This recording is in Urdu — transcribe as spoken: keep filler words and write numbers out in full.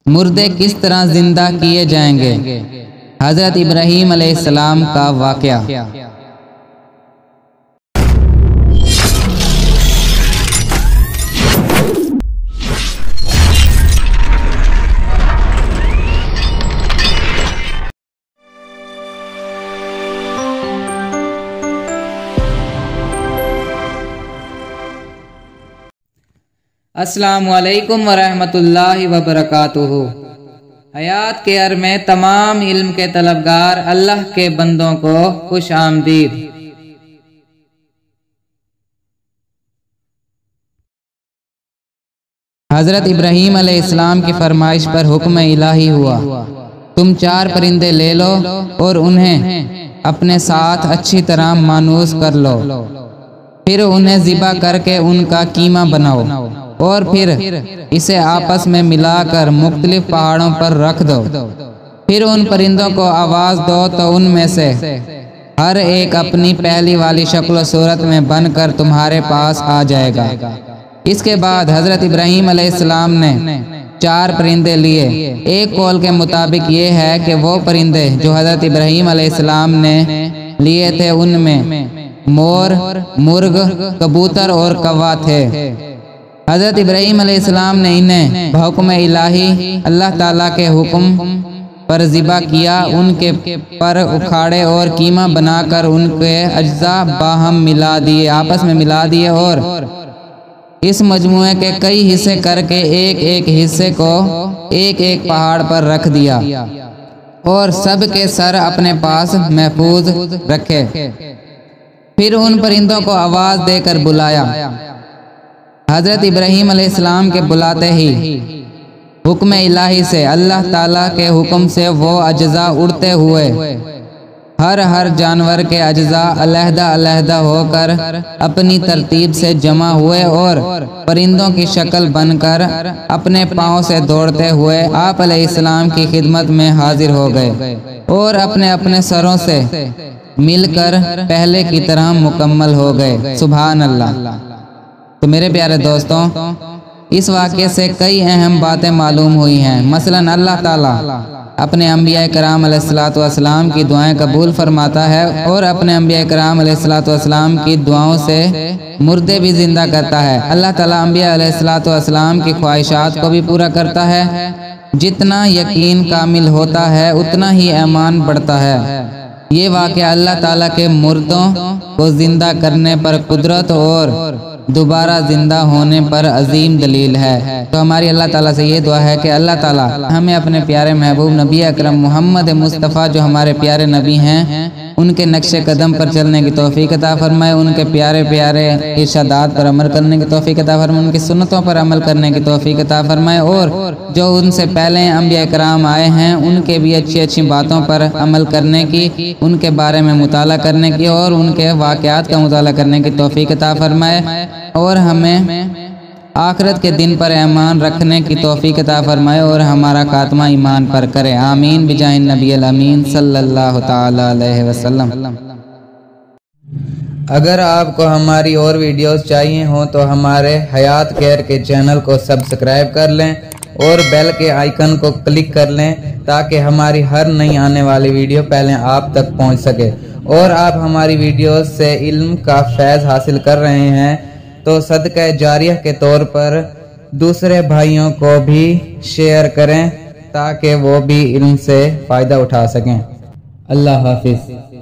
مردے کس طرح زندہ کیے جائیں گے؟ حضرت ابراہیم علیہ السلام کا واقعہ۔ السلام علیکم ورحمۃ اللہ وبرکاتہ۔ حیات کیئر میں تمام علم کے طلبگار اللہ کے بندوں کو خوش آمدید۔ حضرت ابراہیم علیہ السلام کی فرمائش پر حکم الہی ہوا، تم چار پرندے لے لو اور انہیں اپنے ساتھ اچھی طرح مانوس کر لو، پھر انہیں ذبح کر کے ان کا قیمہ بناؤ اور پھر اسے آپس میں ملا کر مختلف پہاڑوں پر رکھ دو۔ پھر ان پرندوں کو آواز دو تو ان میں سے ہر ایک اپنی پہلی والی شکل و صورت میں بن کر تمہارے پاس آ جائے گا۔ اس کے بعد حضرت ابراہیم علیہ السلام نے چار پرندے لیے۔ ایک قول کے مطابق یہ ہے کہ وہ پرندے جو حضرت ابراہیم علیہ السلام نے لیے تھے ان میں مور، مرغ، کبوتر اور کوا تھے۔ حضرت ابراہیم علیہ السلام نے انہیں بحکم الہی اللہ تعالیٰ کے حکم پر ذبح کیا، ان کے پر اکھاڑے اور قیمہ بنا کر ان کے اجزاء باہم ملا دیے، آپس میں ملا دیے اور اس مجموعے کے کئی حصے کر کے ایک ایک حصے کو ایک ایک پہاڑ پر رکھ دیا اور سب کے سر اپنے پاس محفوظ رکھے۔ پھر ان پرندوں کو آواز دے کر بلایا۔ حضرت ابراہیم علیہ السلام کے بلاتے ہی حکم الہی سے اللہ تعالیٰ کے حکم سے وہ اجزاء اڑتے ہوئے ہر ہر جانور کے اجزاء علیحدہ علیحدہ ہو کر اپنی ترتیب سے جمع ہوئے اور پرندوں کی شکل بن کر اپنے پاؤں سے دوڑتے ہوئے آپ علیہ السلام کی خدمت میں حاضر ہو گئے اور اپنے اپنے سروں سے مل کر پہلے کی طرح مکمل ہو گئے۔ سبحان اللہ۔ تو میرے پیارے دوستوں، اس واقعے سے کئی اہم باتیں معلوم ہوئی ہیں۔ مثلا اللہ تعالیٰ اپنے انبیاء کرام علیہ الصلوۃ والسلام کی دعائیں قبول فرماتا ہے اور اپنے انبیاء کرام علیہ الصلوۃ والسلام کی دعاؤں سے مردے بھی زندہ کرتا ہے۔ اللہ تعالیٰ انبیاء علیہ الصلوۃ والسلام کی خواہشات کو بھی پورا کرتا ہے۔ جتنا یقین کامل ہوتا ہے اتنا ہی ایمان بڑھتا ہے۔ یہ واقعہ اللہ تعالیٰ کے مردوں کو زندہ کرنے پر قدرت اور دوبارہ زندہ ہونے پر عظیم دلیل ہے۔ تو ہماری اللہ تعالیٰ سے یہ دعا ہے کہ اللہ تعالیٰ ہمیں اپنے پیارے محبوب نبی اکرم محمد مصطفیٰ جو ہمارے پیارے نبی ہیں ان کے نقش قدم پر چلنے کی توفیق عطا فرمائے، ان کے پیارے پیارے ارشادات پر عمل کرنے کی توفیق عطا فرمائے، ان کی سنتوں پر عمل کرنے کی توفیق عطا فرمائے، اور جو ان سے پہلے انبیاء کرام آئے ہیں ان کے بھی اچھی اچھی باتوں پر عمل کرنے کی، ان کے بارے میں مطالعہ کرنے کی اور ان کے واقعات کا مطالعہ کرنے کی توفیق عطا فرمائے، اور ہمیں آخرت کے دن پر ایمان رکھنے کی توفیق عطا فرمائے اور ہمارا خاتمہ ایمان پر کرے۔ آمین بجاہ النبی الامین صلی اللہ تعالی علیہ وسلم۔ اگر آپ کو ہماری اور ویڈیوز چاہیے ہوں تو ہمارے حیات کیئر کے چینل کو سبسکرائب کر لیں اور بیل کے آئیکن کو کلک کر لیں تاکہ ہماری ہر نئی آنے والی ویڈیو پہلے آپ تک پہنچ سکے، اور آپ ہماری ویڈیوز سے علم کا فیض حاصل کر رہے ہیں تو صدقہ جاریہ کے طور پر دوسرے بھائیوں کو بھی شیئر کریں تاکہ وہ بھی علم سے فائدہ اٹھا سکیں۔ اللہ حافظ۔